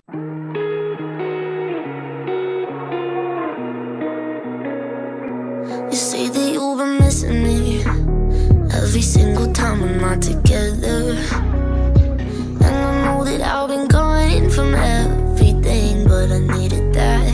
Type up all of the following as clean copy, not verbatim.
You say that you've been missing me every single time we're not together. And I know that I've been gone from everything, but I needed that.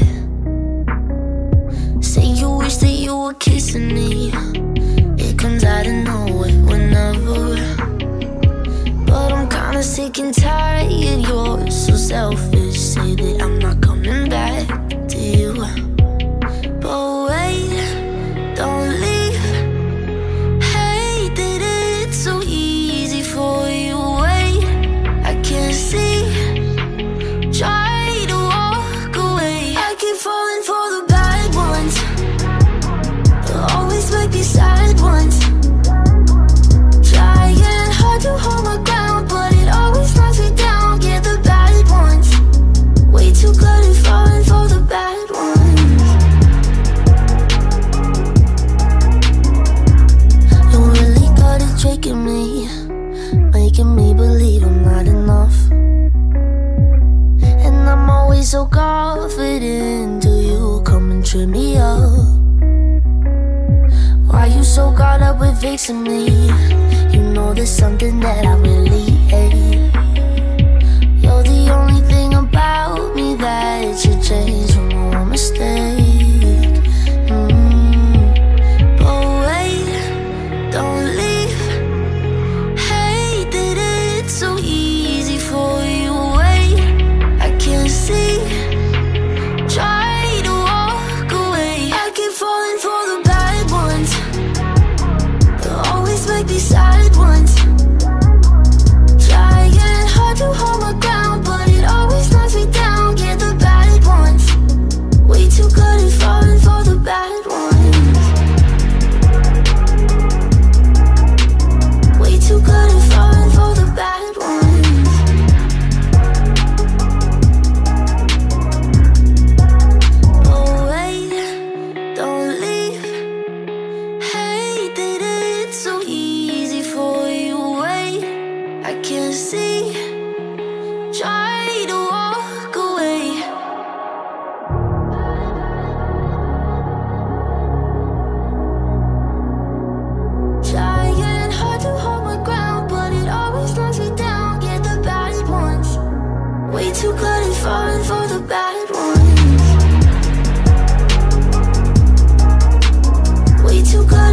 Say you wish that you were kissing me. It comes out of nowhere whenever. But I'm kinda sick and tired, you're so selfish. Say that I'm not coming back to you, but wait, don't leave. Hate that it's so easy for you. Wait, I can't see. Try to walk away. I keep falling for the bad ones. They'll always make me sad ones. Trying hard to hold my ground, but it always knocks me down. Yeah, the bad ones. Way too good at falling for the bad ones. You really got it tricking me, making me believe I'm not enough. And I'm always so confident till you come and trip me up. Why you so caught up with fixing me? You know there's something that I really hate. You're the only thing about me that should change from one mistake. But wait, don't leave. Hate that it's so easy for you. Wait, I can't see. Try to walk away. I keep falling for the bad ones. They'll always make me sad ones. Trying hard to hold my ground, but it always knocks me down. Yeah, the bad ones. Way too good at falling for the bad ones. Way too good at falling for the bad ones. Oh wait, don't leave. Hate that it's so easy for you. Wait, I can't see. Try to walk away. Trying hard to hold my ground, but it always knocks me down. Yeah, the bad ones. Way too good at falling for the bad ones. Way too good